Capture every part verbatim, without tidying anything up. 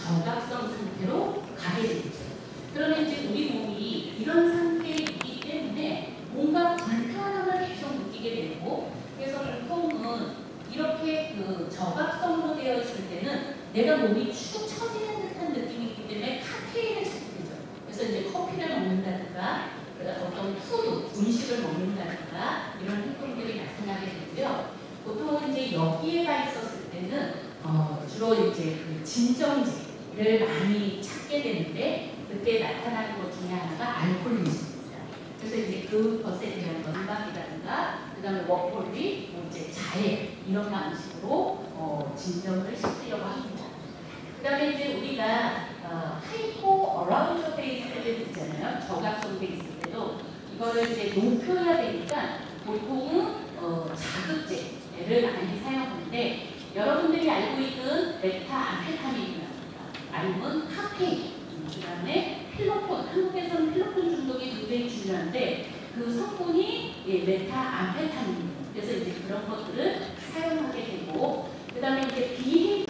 저각성 상태로 가게 되죠. 그러면 이제 우리 몸이 이런 상태에 있기 때문에 뭔가 불편함을 계속 느끼게 되고, 그래서 보통은 이렇게 그 저각성으로 되어 있을 때는 내가 몸이 축 처지는 듯한 느낌이 있기 때문에 카페인을 찾게 되죠. 그래서 이제 커피를 먹는다든가 어떤 푸드, 음식을 먹는다든가 이런 행동들이 나타나게 되고요. 보통 이제 여기에 가 있었을 때는 어, 주로 이제 그 진정제를 많이 찾게 되는데, 그때 나타나는 것 중에 하나가 알코올입니다. 그래서 이제 그것에 대한 건강이라든가 그 다음에 워홀리, 뭐 이제 자해 이런 방식으로 어, 진정을 시키려고 합니다. 그 다음에 이제 우리가 어, 하이포 어라우저 베이스 때도 있잖아요. 저각성 베이스 때도 이거를 이제 높여야 되니까 보통은 어, 자극제를 많이 사용하는데, 여러분들이 알고 있는 베타암페타민이라든가 아니면 카페인, 그 다음에 필로폰, 한국에서는 필로폰 중독이 굉장히 중요한데 그 성분이 예, 메타암페타민입니다. 그래서 이제 그런 것들을 사용하게 되고, 그 다음에 이제 비행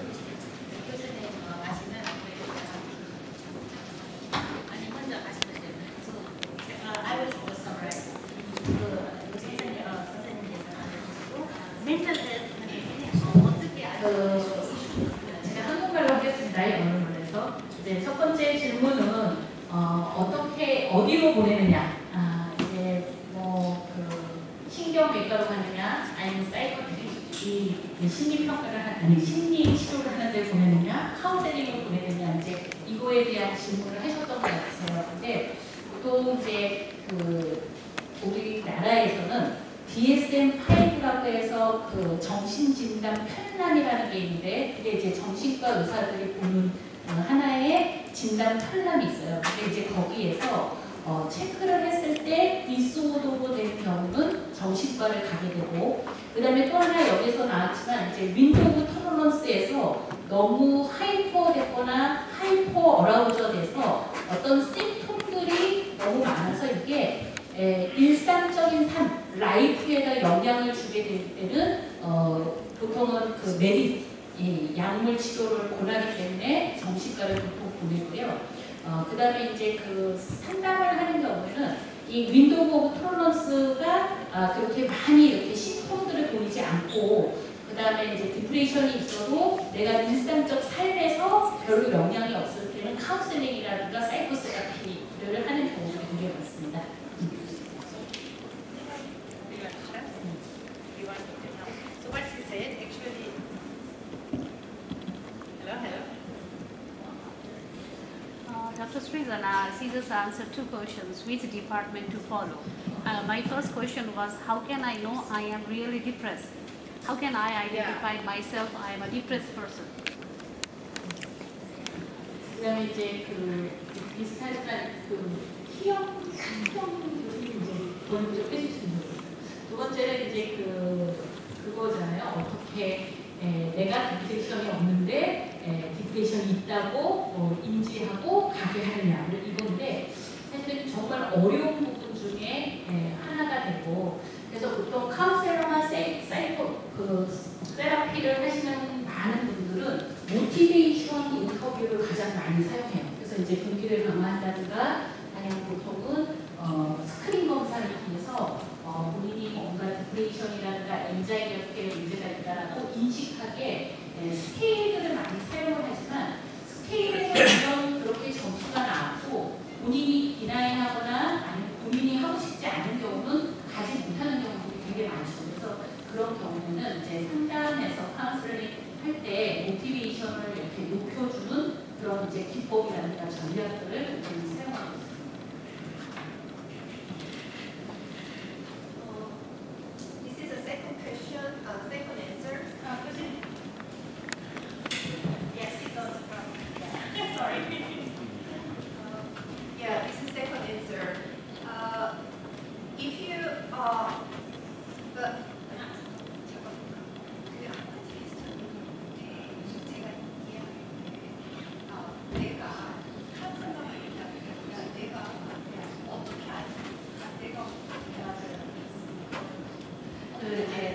제가 한국말로 하겠습니다. 영어로. 이제 첫 번째 질문은 어, 어떻게 어디로 보내느냐? 아, 이제 뭐 그 신경외과로 가느냐, 아니면 사이코트리 심리 평가를 하는 심리 치료를 하는 데 보내느냐, 카운셀링을 보내느냐, 이제 이거에 대한 질문을 하셨던 것 같아요. 근데 보통 이제 그 우리나라에서는 디 에스 엠 파이브라고 해서 그 정신진단 편람이라는 게 있는데, 그게 이제 정신과 의사들이 보는 하나의 진단 편람이 있어요. 근데 이제 거기에서 어, 체크를 했을 때 디스오더로 된 경우는 정신과를 가게 되고, 그 다음에 또 하나 여기서 나왔지만 이제 윈도우 오브 토러런스에서 너무 하이퍼 됐거나 하이퍼 어라우저 돼서 어떤 심통들이 너무 많아서 이게 에, 일상적인 삶, 라이프에다 영향을 주게 될 때는 어, 보통은 그 메디, 이 약물 치료를 권하기 때문에 정신과를 보통 보내고요. 어, 그 다음에 이제 그 상담을 하는 경우에는 이 윈도우 오브 토러런스가 아, 그렇게 많이 이렇게 심통들을 보이지 않고, 그 다음에 이제 디프레션이 있어도 내가 일상적 삶에서 별로 영향이 없을 때는 카운셀링이라든가 사이코세라피를 하는 경우가 굉장히 많습니다. Doctor Sridhar, I see this answer two questions. Which department to follow? Uh, my first question was, how can I know I am really depressed? How can I identify yeah. myself I am a depressed person? 그다음에 이제 그 비슷하지만 그 T형, T형들이 이제 먼저 빼주시는 거예요. 두 번째는 이제 그 그거잖아요. 어떻게 에, 내가 디프레션이 없는데 에, 디프레션이 있다고 어, 인지하고 가게 하느냐 이건데, 사실은 정말 어려운 부분 중에 에, 하나가 되고, 그래서 보통 카운셀러나 사이코 그 세라피를 하시는 많은 분들은 모티베이션 인터뷰를 가장 많이 사용해요. 그래서 이제 동기를 강화한다든가 아니면 보통은 어, 스크린 검사를 통해서 어, 본인이 뭔가 디프레이션이라든가 엔자이티 같은 문제가 있다라고 인식하게 에, 스케일들을 많이 사용을 하지만, 스케일에서 이런 그렇게 점수가 나왔고 본인이 디나이하거나 아니면 본인이 하고 싶지 않은 경우는 가지 못하는 경우들이 되게 많죠. 그래서 그런 경우는 이제 상담에서 카운슬링 할 때 모티베이션을 이렇게 높여주는 그런 이제 기법이라든가 전략들을 굉장히 사용하고 있습니다.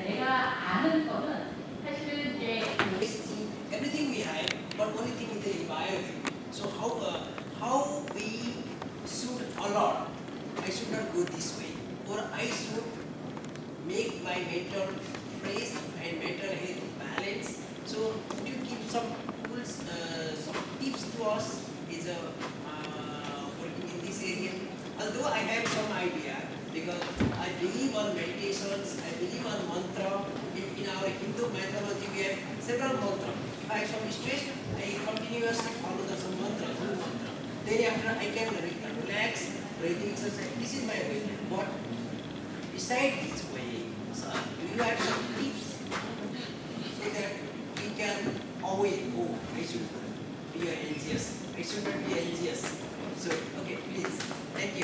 Everything we have, but only thing is the I agree. So how uh, how we should alert? I should not go this way, or I should make my mental fresh and mental health balance. So could you give some tools, uh, some tips to us is a uh, working in this area? Although I have some idea, because I believe on meditations, I believe on mantra. In, in our Hindu mythology, we have several mantras. If I have some stress, I continuously follow the some mantra, full mantra. Then after I can relax, breathing exercise. This is my way. But beside this way, so do you have some tips so that we can avoid, oh, I should be anxious, I should not be anxious. So, okay, please. Thank you.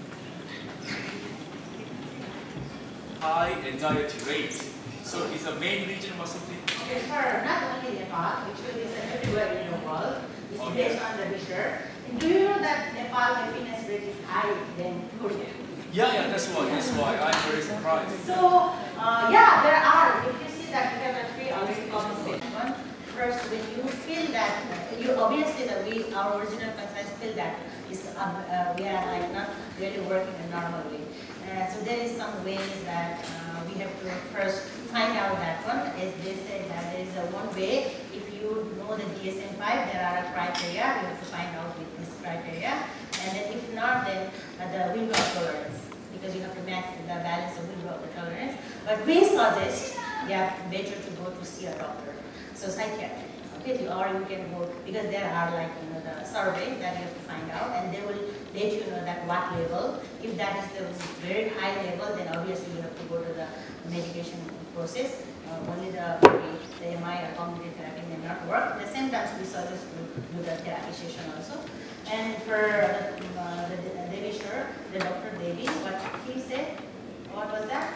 High anxiety rate. So is the main reason or something? Okay, for not only Nepal, actually it's everywhere in the world. It's Okay. based on the research. And do you know that Nepal happiness rate is higher than Korea? Yeah, yeah, that's why. That's why I'm very surprised. So, uh, yeah, there are. If you see that we have the three already compensated. One, first, when you feel that, you obviously that we, our original conscience feel that is, um, uh, we are like not really working in a normal way. Uh, so there is some ways that uh, we have to first find out that one. As they say that there is a one way. If you know the D S M five, there are a criteria. You have to find out with this criteria. And then if not, then uh, the window of tolerance, because you have to match the balance of window of the tolerance. But we suggest, yeah, better to go to see a doctor, so psychiatrist, okay, or you can go, because there are like, you know, the survey that you have to find out, and they will let you know that what level. If that is the very high level, then obviously you have to go to the medication process. Uh, only the, the M I or cognitive therapy may not work. At the same time, we suggest to do the therapy session also. And for uh, the, the Devi Sure, the Doctor Devi, what he said, what was that?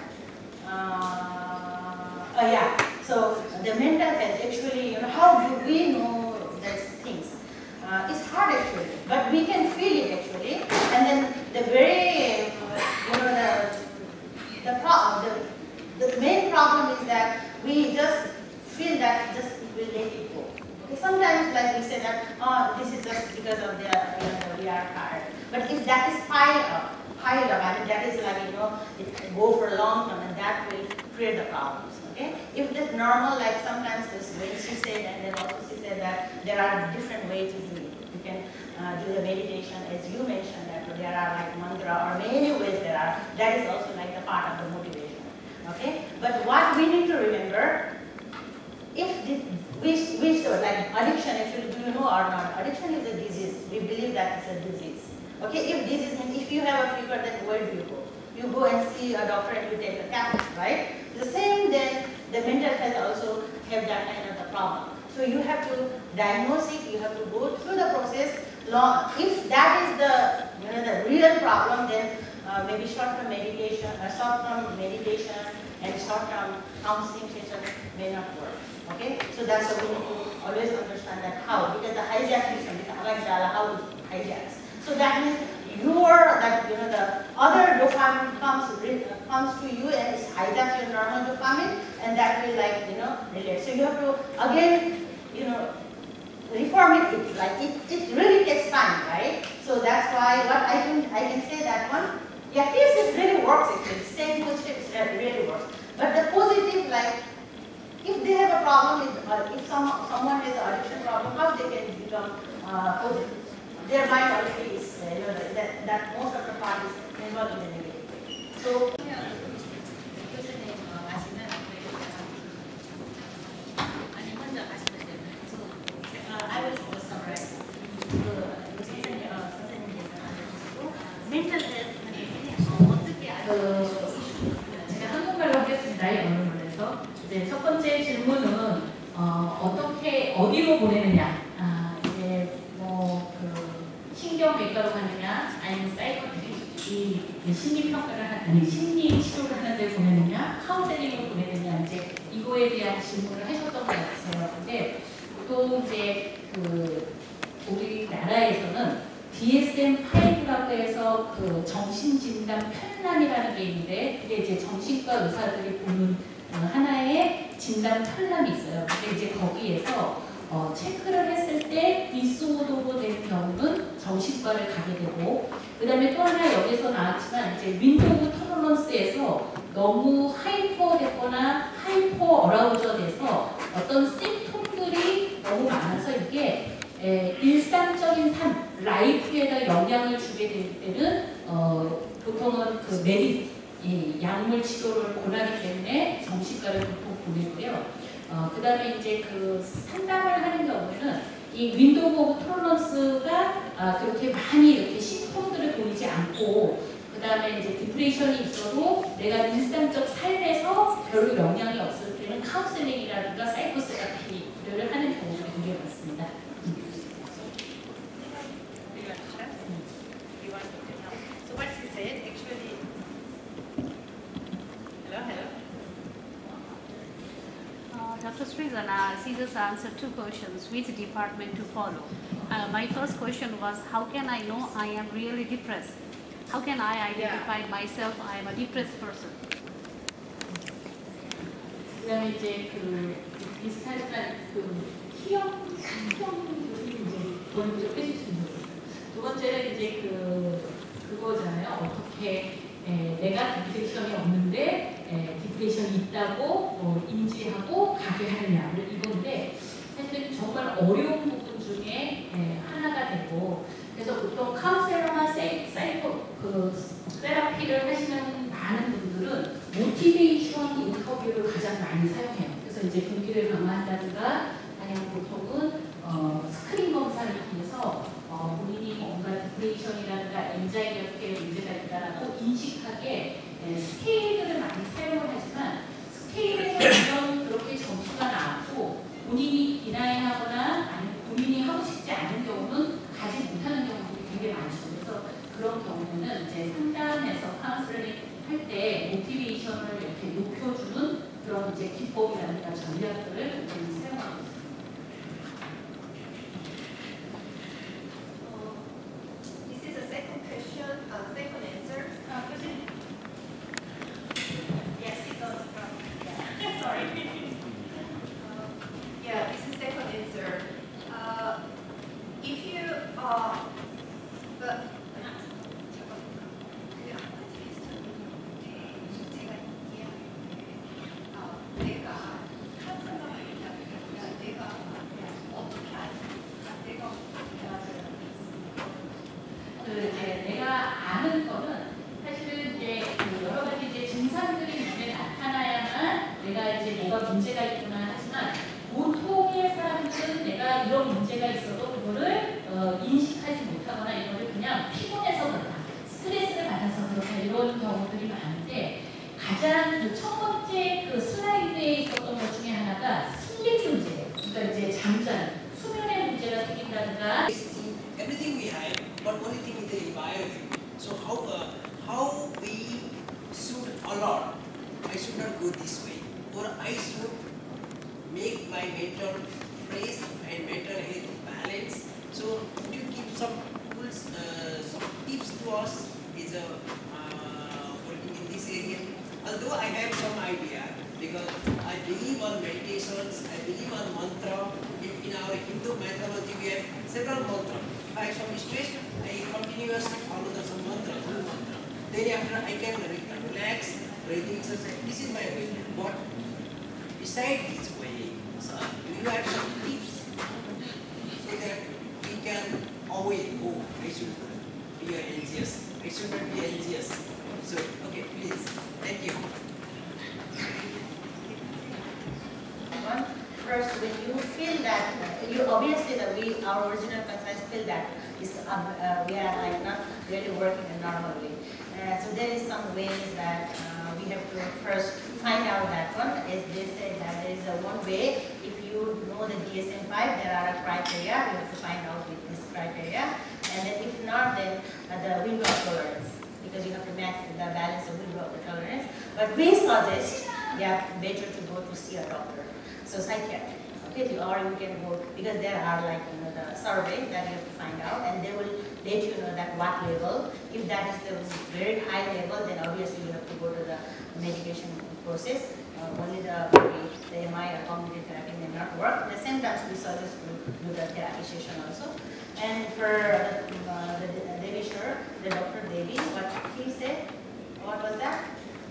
Uh, oh yeah, so the mental health, actually, you know, how do we know these things? Uh, it's hard actually, but we can feel it actually. And then the very, you know, the, the, pro the, the main problem is that we just feel that just we let it go. Okay, sometimes like we say that, oh, this is just because of the, you know, we are tired. But if that is piled up, piled up, I mean that is like, you know, it can go for a long time and that will create the problems. Okay? If it's normal, like sometimes this when she said, and then also she said that there are different ways to do it. You can uh, do the meditation, as you mentioned, that there are like mantra or many ways there are. That is also like the part of the motivation. Okay? But what we need to remember, if the, we, we so like addiction, actually, do you know or not? Addiction is a disease. We believe that it's a disease. Okay, if disease means if you have a fever, then where do you go? You go and see a doctor and you take a tablet, right? The same, then the mental health also have that kind of a problem. So you have to diagnose it. You have to go through the process. Long, if that is the, you know, the real problem, then uh, maybe short-term meditation, uh, short-term meditation and short-term counseling session may not work. Okay, so that's why we need to always understand that how, because the hijack system, like how it hijacks. So that means your, that, you know, the other dopamine comes comes to you and it hijacks your normal dopamine, and that will, like, you know, relate. So you have to again, you know, reform it. Like it, it really takes time, right? So that's why what I can I can say that one, yeah, tips it really works actually. Staying with tips that really works. But the positive, like, if they have a problem with, uh, if some, someone has an addiction problem, how they can become uh, positive? Their mind already is, uh, you know, that, that most of the part is involved in the negative way. So, yeah. I will just summarize. Mental health. 제가 한국말로 하겠습니다. 이 언어문에서. 이제 첫 번째 질문은 어, 어떻게 어디로 보내느냐. 아, 이제 뭐 그 신경외과로 가느냐, 아니면 사이코트리 이 심리 평가를 하는 심리 치료를 하는 데 보내느냐, 카운셀링으로 보내느냐, 이제 이거에 대한 질문을 하셨던 것 같아요. 근데 또 이제 그 우리나라에서는 디 에스 엠 파이브라고 해서 그 정신진단 편람이라는 게 있는데, 그게 이제 정신과 의사들이 보는 하나의 진단 편람이 있어요. 근데 이제 거기에서 어, 체크를 했을 때 디스오더로 된 경우는 정신과를 가게 되고, 그 다음에 또 하나 여기서 나왔지만 이제 윈도우 터널런스에서 너무 하이퍼 됐거나 하이퍼 어라우저 돼서 어떤 심통들이 너무 많아서 이게 에, 일상적인 삶, 라이프에다 영향을 주게 될 때는 어, 보통은 그 메디, 이 약물 치료를 권하기 때문에 정신과를 보통 보내고요. 어, 그 다음에 이제 그 상담을 하는 경우에는 이 윈도우 오브 톨런스가 아, 그렇게 많이 이렇게 심통들을 보이지 않고, 그 다음에 이제 디프레션이 있어도 내가 일상적 삶에서 별로 영향이 없을 때는 카운셀링이라든가 사이코세라피를 하는 경우가 굉장히 많습니다. So what she said actually. Hello, hello. Uh, Doctor Srizana, see this answer two questions, which department to follow. Uh, my first question was, how can I know I am really depressed? How can I identify Yeah. myself I am a depressed person? 그다음에 이제 그 비슷하지만 그 T형 T형들이 이제 먼저 빼주시는 거예요. 두 번째는 이제 그 그거잖아요. 어떻게 에, 내가 디프레션이 없는데 에, 디프레션이 있다고 어, 인지하고 가게 하느냐 이건데, 사실은 정말 어려운 부분 중에 에, 하나가 되고, 그래서 보통 카운셀러나 사이, 사이코 그 세라피를 하시는 많은 분들은 모티베이션 인터뷰를 가장 많이 사용해요. 그래서 이제 동기를 강화한다든가 아니면 보통은 어, 스크린 검사를 통해서 어, 본인이 뭔가 디프레이션이라든가 엔자이티 같은 문제가 있다라고 인식하게 에, 스케일들을 많이 사용을 하지만, 스케일에서 이런 그렇게 점수가 나왔고 본인이 디나이하거나 아니면 본인이 하고 싶지 않은 경우는 가지 못하는 경우들이 되게 많죠. 그래서 그런 경우는 이제 상담에서 카운슬링 할 때 모티베이션을 이렇게 높여주는 그런 이제 기법이라든가 전략들을 굉장히 사용하고 있습니다. This is a second question, uh, second answer. Uh, question? Yes, it does from. Yeah. Sorry. uh, yeah, this is second answer. Uh, if you uh, but. 그 이제 내가 아는 거는 사실은 이제 그 여러 가지 이제 증상들이 눈에 나타나야만 내가 이제 뭐가 문제가 있구나 하지만, 보통의 사람들은 내가 이런 문제가 있어도 그거를 어, 인식하지 못하거나 이거를 그냥 피곤해서 그렇다, 스트레스를 받아서 그렇다 이런 경우들이 많은데, 가장 그 첫 번째 그 슬라이드에 있었던 것 중에 하나가 슬립 문제예요. 그러니까 이제 잠자는 수면의 문제가 생긴다든가. Everything we have, but only thing is the environment. So how uh, how we should allot? I should not go this way, or I should make my mental fresh and mental health balance. So could you give some tools, uh, some tips to us? Is uh, uh, working in this area? Although I have some idea, because I believe on meditations, I believe on mantra. In, in our Hindu mythology, we have several mantras. I from stress, I continuously follow the some mantra, full mantra. Then after I can relax, breathing exercise. This is my way. But beside this way, so you have some tips so that we can avoid. Oh, I should be anxious. I should not be anxious. So okay, please. Thank you. First, when you feel that, you obviously that we, our original conscience feel that is, um, uh, we are like not really working in a normal way. Uh, so there is some ways that uh, we have to first find out that one. As they say that there is a one way. If you know the D S M five, there are a criteria. You have to find out with this criteria. And then if not, then uh, the window of tolerance, because you have to match the balance of window of the tolerance. But we suggest, yeah, better to go to see a doctor. So psychiatric, okay, or you can go, because there are like, you know, the survey that you have to find out, and they will let you know that what level. If that is the very high level, then obviously you have to go to the medication process. Uh, only the, maybe the M I or cognitive therapy may not work. At the same time, we suggest to do the therapy session also. And for uh, the Devi sir, the Doctor Devi, what he said, what was that?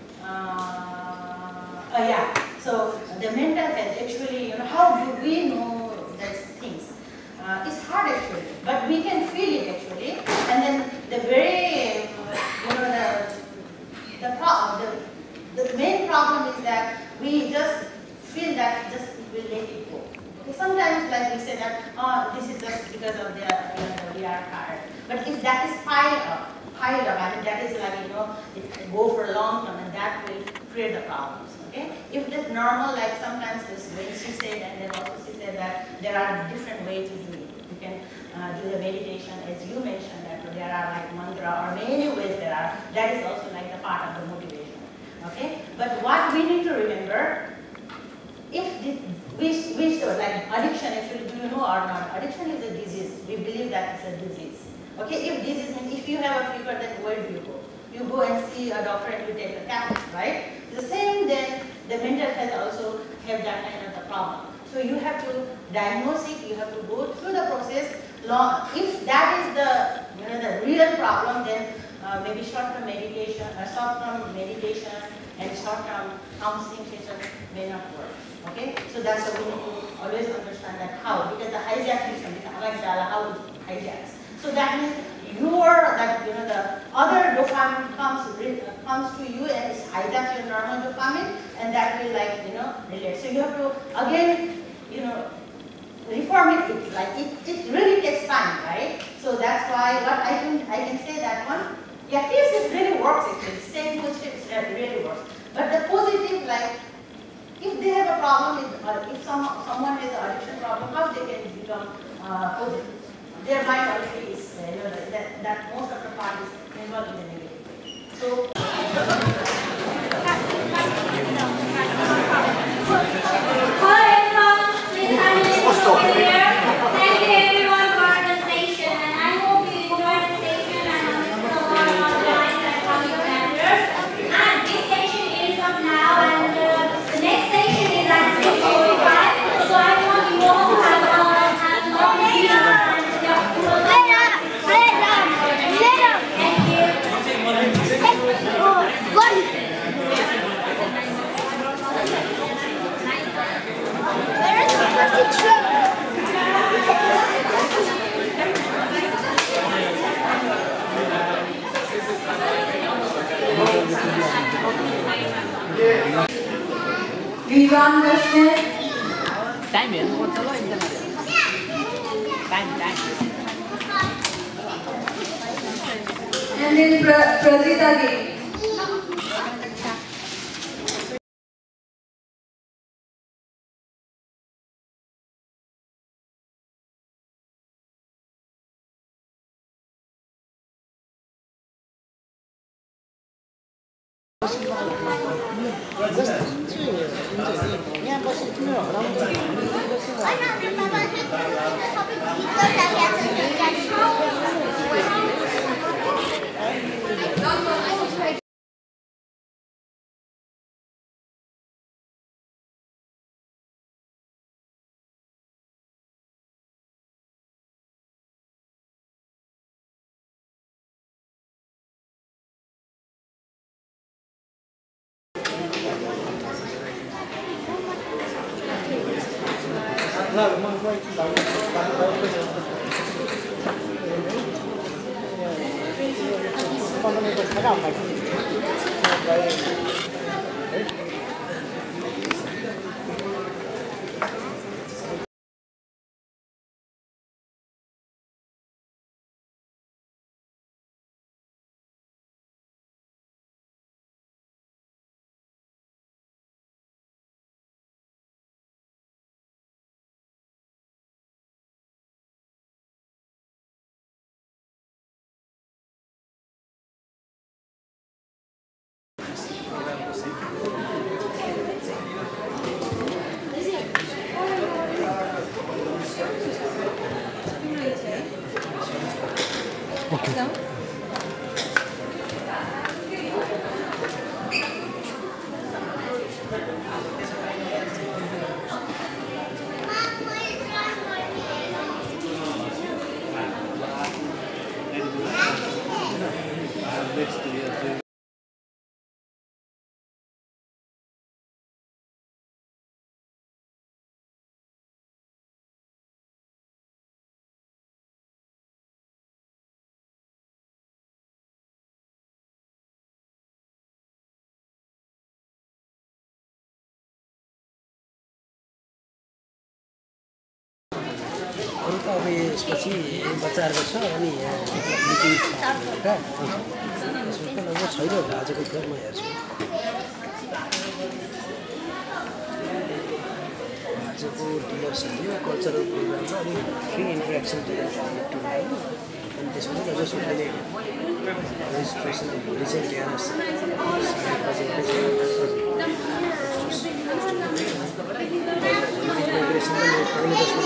Uh, oh yeah, so the mental health, actually, you know, how do we know these things? Uh, it's hard actually, but we can feel it actually. And then the very, uh, you know, the, the, pro the, the main problem is that we just feel that just we will let it go. Okay, sometimes like we say that, oh, this is just because of the, you know, we are tired. But if that is piled up, piled up, I mean that is like, you know, it can go for a long term and that will create the problems. Okay? If it's normal, like sometimes this when she said, and then also she said that there are different ways to do it. You can uh, do the meditation, as you mentioned, that there are like mantra or many ways there are. That is also like the part of the motivation. Okay? But what we need to remember, if the, we, we should, like addiction actually, do you know or not? Addiction is a disease. We believe that it's a disease. Okay? If disease means if you have a fever, then where do you go? You go and see a doctor and you take a tablet, right? The same then, the mental health also have that kind of a problem. So you have to diagnose it, you have to go through the process. Long, if that is the, you know, the real problem, then uh, maybe short-term meditation, uh, short-term meditation and short-term counseling session may not work. Okay, so that's why we need to always understand that how, because the hijack system, how it hijacks. So that means your, that you know, the other dopamine comes comes to you and it hijacks your normal dopamine, and that will like you know relate. So you have to again, you know, reform it. Like it, it really takes time, right? So that's why what I can I can say that one. Yeah, this really works actually. Staying positive really works. But the positive, like if they have a problem with, uh, if some someone has an addiction problem, how they can become uh, positive? Their mind already is, uh, you know, that, that most of the part is involved in the negative way. So, hello everyone, please I'm Lynn here. Thank you everyone for the station, and I hope you enjoyed the station and understood a lot about life and public matters. And this station is up now, and uh, the next station is at six forty-five. So I want you all to have a have a long dinner. Do you understand? Time ಏನು ಗೊತ್ತಲ್ಲ ಇಂತ time time And then Prasita ji. Program अरू त अब यसपछि बच्चाहरूको छ अनि यहाँ मिटिङ छ एउटा त्यसको लगभग छैन होला आजको खेल म हेर्छु आजको डिलरसिप यो कल्चरल प्रोग्राममा अनि फ्री इन्टरेक्सन टुर्नामेन्ट अनि त्यसपछि अझ सुन्ने रेजिस्ट्रेसन भोलि चाहिँ बिहान साढे बजे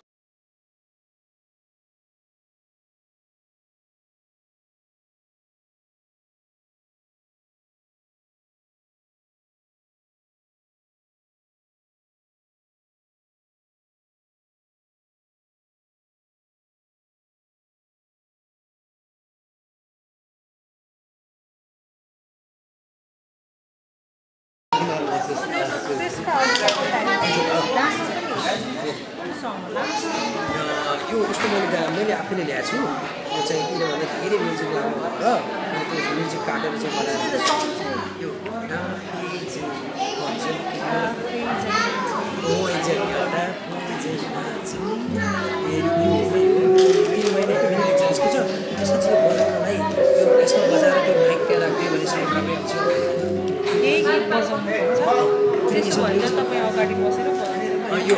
यो उसको मैले मैले आफैले ल्याएको छु यो चाहिँ किनभने धेरै म्युजिक लामो भएर अनि त्यो म्युजिक काटेर चाहिँ बनाएर यो बनाउनलाई यसमा बजाएर त्यो माइक त्यहाँ राख्यो भने चाहिँ यही गीत बजाउनुपर्छ तपाईँ अगाडि बसेर यो